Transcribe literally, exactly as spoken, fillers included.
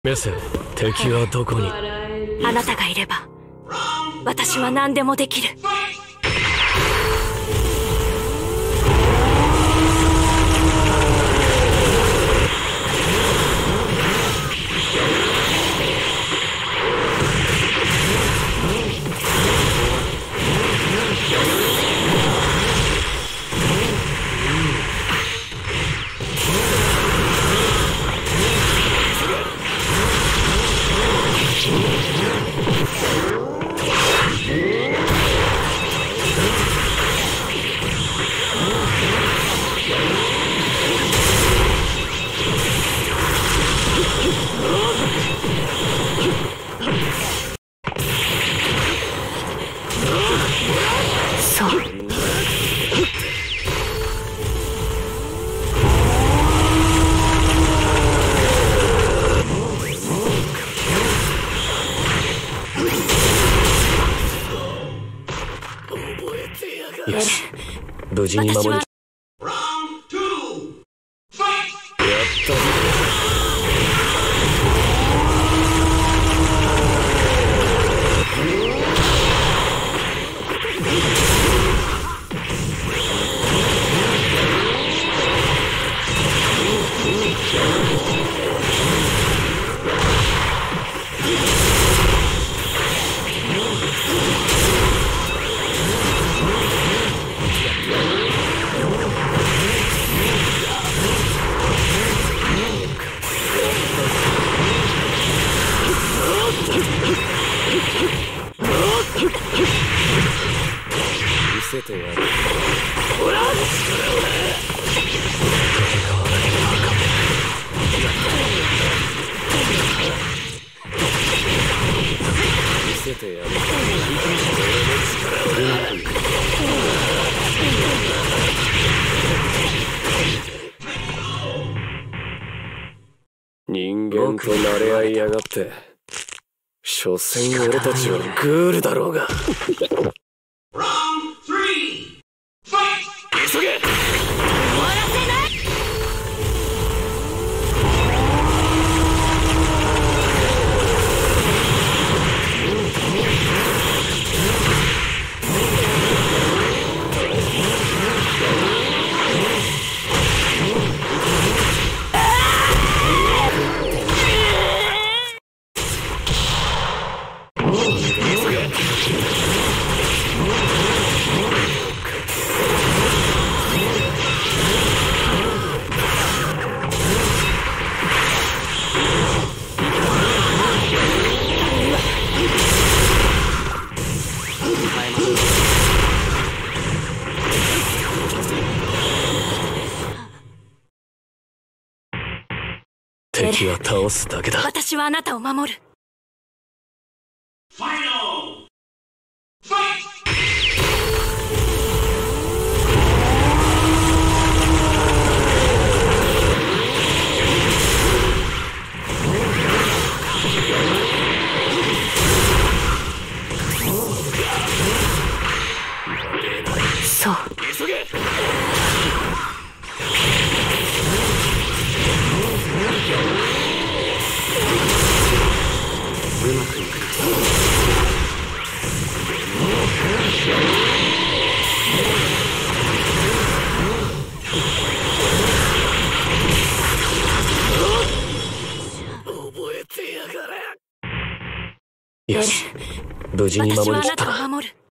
メセ、敵はどこに？ あなたがいれば私は何でもできる。そう。 よし、無事に守り。やったぞ。見せてやる。ほら！見せてやる。人間と馴れ合いやがって。所詮俺たちはグールだろうが。急げ！終わらせない！敵は倒すだけだ。 私はあなたを守る。ファイナルファイト！そう。急げ！うまくいく。覚えてやがれ。よし、無事に守りきった。